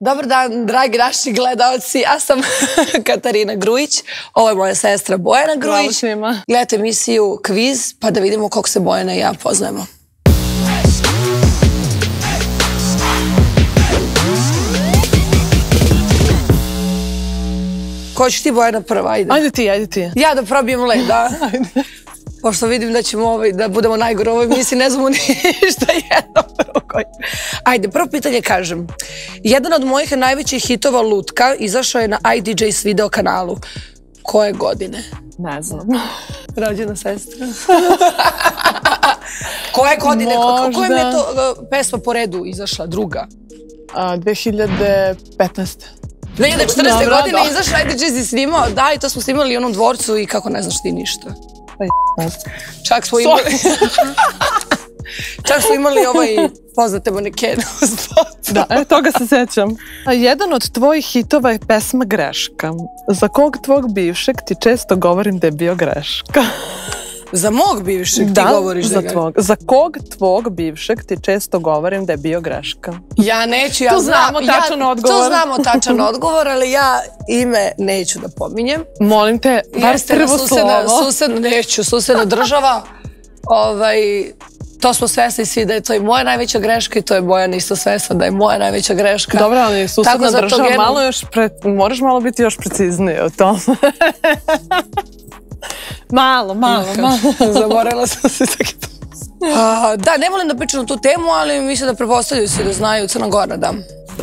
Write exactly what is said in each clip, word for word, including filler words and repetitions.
Dobar dan, dragi naši gledalci, ja sam Katarina Grujić, ovo je moja sestra Bojana Grujić. Gledajte emisiju Kviz, pa da vidimo kako se Bojana i ja poznajemo. Ko ćeš ti, Bojana, prva? Ajde. Ajde ti, ajde ti. Ja da probijem led, da? Ajde. Pošto vidim da ćemo da budemo najgore u ovoj emisiji, ne znamo ništa jedno drugoj. Ajde, prvo pitanje kažem. Jedan od mojih najvećih hitova Lutka izašao je na I D J's video kanalu. Koje godine? Ne znam. Rođena sestra. Koje godine? Koja mi je to pesma po redu izašla? Druga? dve hiljade petnaeste. dve hiljade četrnaeste. godine izašla, I D J si snimao, da, i to smo snimali u onom dvorcu i kako ne znaš ti ništa. Čak smo imali... Čak smo imali ovaj poznate manekene u spotu. Da, e, toga se sećam. Jedan od tvojih hitova je pesma Greška. Za kog tvog bivšeg ti često govorim da je bio greška? Za mog bivšeg ti govoriš da ga... Da, za kog tvog bivšeg ti često govorim da je bio greška? Ja neću, ja znam... Tu znamo tačan odgovor. Tu znamo tačan odgovor, ali ja ime neću da pominjem. Molim te, bar prvo slovo. Susedna, neću, susedna država. To smo svesni svi da je to i moja najveća greška i to je Bojana isto svesna da je moja najveća greška. Dobro, ali susedna država, malo još, moraš malo biti još precizniji o tom. Malo, malo, malo. Zaborala sam se tako to. Da, ne volim da pričam o tu temu, ali mislim da prepostavljaju se da znaju Crna Gora, da.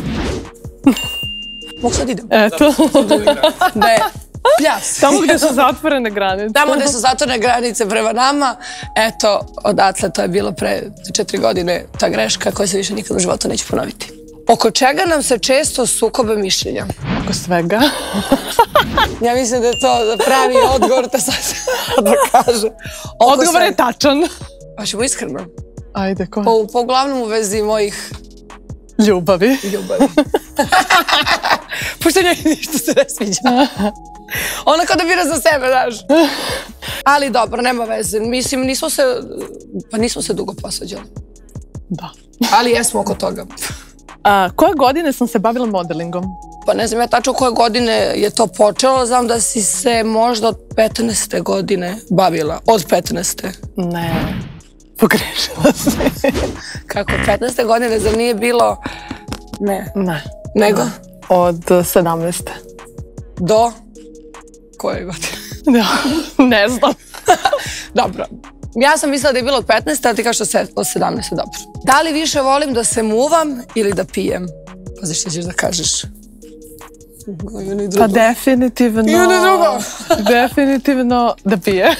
Mogu sad idem? Eto. Da je pljas. Tamo gde su zatvorene granice. Tamo gde su zatvorene granice prema nama. Eto, odatle to je bilo pre četiri godine ta greška koja se više nikad u životu neće ponoviti. Oko čega nam se često sukobe mišljenja? Oko svega. Ja mislim da je to pravi odgovor, to sad da kaže. Odgovor je tačan. Pa ćemo iskreno. Ajde, ko? Po uglavnom u vezi mojih... Ljubavi. Ljubavi. Pošto njoj ništa se ne sviđa. Ona kao da bira za sebe, znaš. Ali dobro, nema veze. Mislim, nismo se... Pa nismo se dugo posvađali. Da. Ali jesmo oko toga. Koje godine sam se bavila modelingom? Pa ne znam ja tačno koje godine je to počelo. Znam da si se možda od petnaeste godine bavila. Od petnaeste. Ne, pogrešila se. Kako, petnaeste godine, zar nije bilo... Ne. Ne. Nego? Od sedamnaeste. Do? Koje godine? Ne znam. Dobro. Ja sam mislila da je bilo od petnaeste, ali ti kažeš od sedamnaeste, dobro. Da li više volim da se muvam ili da pijem? Pazi što ćeš da kažeš. Pa definitivno... I ono drugo. Definitivno da pije.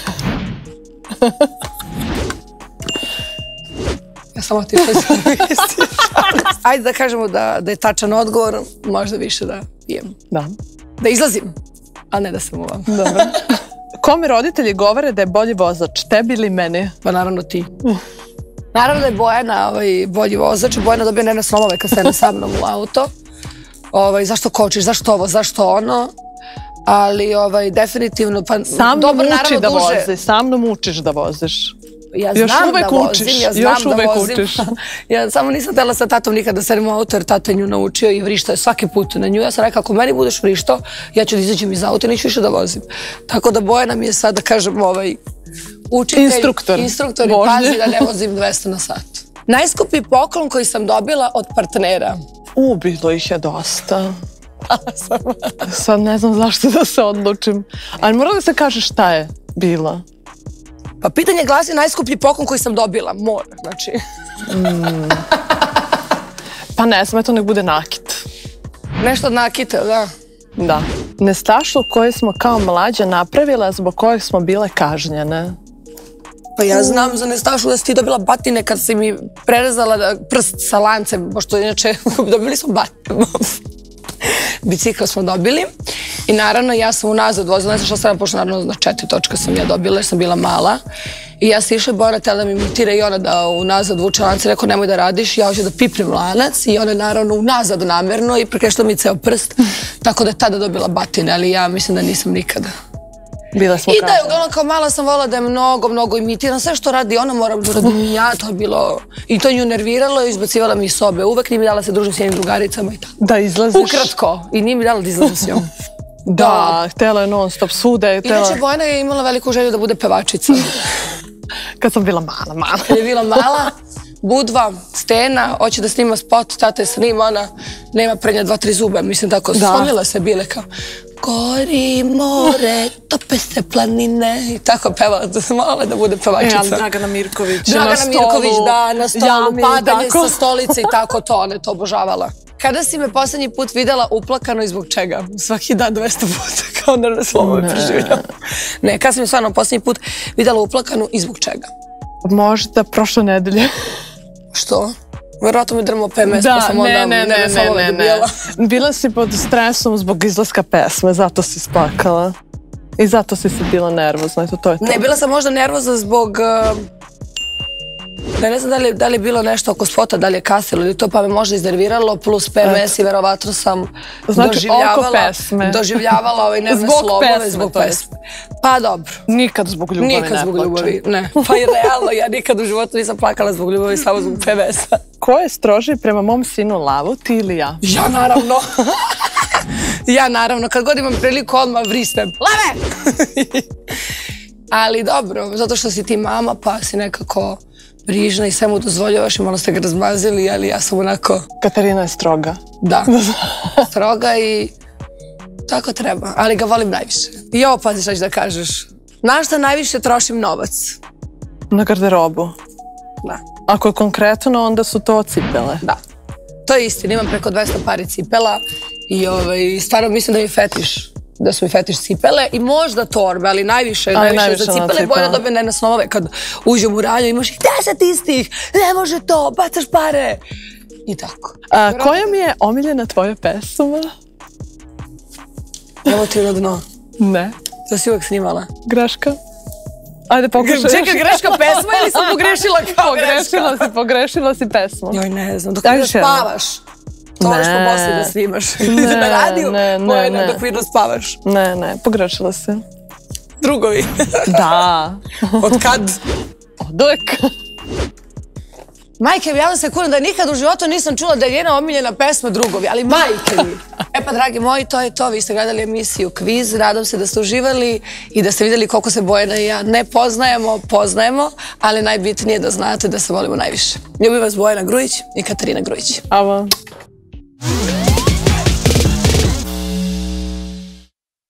Ja samo ti što sam misliš. Ajde da kažemo da je tačan odgovor, možda više da pijem. Da. Da izlazim, a ne da se muvam. Dobro. Kome roditelji govore da je bolji vozač, tebi ili meni? Pa naravno ti. Naravno da je Bojana bolji vozač. Bojana dobija nene slomove kad stane sa mnom u auto. Zašto kočiš, zašto ovo, zašto ono. Ali definitivno... Sa mnom uči da vozi, sa mnom učiš da voziš. Ja znam da vozim, ja znam da vozim. Ja samo nisam htjela sa tatom nikad da sedem u auto jer tata je nju naučio i vrištao je svaki put na nju. Ja sam rekao, ako meni budeš vrištao, ja ću da izađem iz auta i neću više da vozim. Tako da Bojana mi je sad, da kažem, učitelj, instruktor i pazi da ne vozim dvesta na sat. Najskuplji poklon koji sam dobila od partnera. U, bilo ih je dosta. Sad ne znam zašto da se odlučim. Ali mora da se kaže šta je bila. Pa pitanje glasi najskuplji poklon koji sam dobila. Mora, znači. Pa ne znam, eto nek bude nakit. Nešto od nakita, da. Da. Nestašluk koji smo kao mlađe napravila zbog kojeg smo bile kažnjene. Pa ja znam za nestašluk da si ti dobila batine kad si mi prerezala prst sa lancem, pošto inače dobili smo batine. Bicikl smo dobili i naravno ja sam unazad vozila, ne znam što sam, pošto naravno na četiri točka sam ja dobila jer sam bila mala i ja sam išla, Bojana tela da mi imitira i ona da unazad vuče lanac i rekao nemoj da radiš, ja hoću da pipnem lanac i ona je naravno unazad namerno i prekrešila mi ceo prst, tako da je tada dobila batine, ali ja mislim da nisam nikada. Bile smo I da je, uglavnom kao mala sam volila da je mnogo, mnogo imitiram. Sve što radi ona moram da radim i ja, to je bilo... I to nju nerviralo i izbacivala mi iz sobe. Uvek nije mi dala se družim s njenim drugaricama i tako. Da izlaziš? Ukratko. I nije mi dala da izlazim s njom. Da, htjela je non stop, svuda je htjela... Inače, Bojana je imala veliku želju da bude pevačica. Kad sam bila mala, mala. Kad je bila mala, Budva, Stena, hoće da snima spot, tata je snima, ona nema prednja dva, tri zuba, mislim tako, slomila se bile kao gori more, tope se planine i tako pevala, da sam molila da bude pevačica. E, ali Dragana Mirković Dragana na stolu. Mirković, da, na stolu, Jami, padanje tako. sa stolice i tako to, ona je to obožavala. Kada si me poslednji put videla uplakano i zbog čega? Svaki dan dvesta puta, kao da ne slovo me preživljala. Ne, kada sam je stvarno poslednji put videla uplakanu i zbog čega? Možda prošle nedelje. Što? Verovatno mi drmo P M S, pa sam onda ne, ne, ne, ne, ne. Bila si pod stresom zbog izlaska pesme, zato si splakala. I zato si se bila nervozna, eto to je to. Ne, bila sam možda nervozna zbog... Ne, ne znam da li, da li je bilo nešto oko spota, da li je kasilo ili to, pa me možda iznerviralo, plus P M S i verovatno sam znači, doživljavala, doživljavala ove nervne slomove zbog pesme. Pa dobro. Nikad zbog ljubavi nikad ne zbog plače. Ljubavi, ne. Pa i realno, ja nikad u životu nisam plakala zbog ljubavi, samo zbog P M S-a. Ko je stroži prema mom sinu Lavu, ti ili ja? Ja naravno. Ja naravno, kad god imam priliku odmah vrisnem. Lave! Ali dobro, zato što si ti mama, pa si nekako brižna i sve mu dozvoljavaš i malo ste ga razmazili, ali ja sam onako... Katarina je stroga. Da, stroga i tako treba, ali ga volim najviše. I ovo pazi šta ću da kažeš. Na šta najviše trošim novac? Na garderobu. Da. Ako je konkretno, onda su to cipele. Da. To je istina, imam preko dvesta pari cipela i ovaj, stvarno mislim da mi fetiš. Da su mi fetiš cipele i možda torbe, ali najviše, ali najviše, najviše za cipele. Bojana dobije ne na snove kad uđem u radnju, imaš ih deset istih, ne može to, bacaš pare. I tako. A, koja mi je omiljena tvoja pesma? Evo ti na dno. Ne. To si uvek snimala. Greška. Ajde, pokušaj. Čekaj, greška pesma ili sam pogrešila kao greška? Pogrešila si, pogrešila si pesmu. Joj, ne znam, dok vidio spavaš. To ono što poslije da snimaš. Na radiju, Bojana, dok vidio spavaš. Ne, ne, pogrešila si. Drugovi. Da. Od kad? Od uvek. Majke mi, ja vam se kurim da nikad u životu nisam čula da je njena omiljena pesma Drugovi, ali majke mi. E pa, dragi moji, to je to. Vi ste gledali emisiju Kviz. Nadam se da ste uživali i da ste vidjeli koliko se Bojana i ja ne poznajemo, poznajemo, ali najbitnije je da znate da se volimo najviše. Ljubim vas Bojana Grujić i Katarina Grujić. Ava.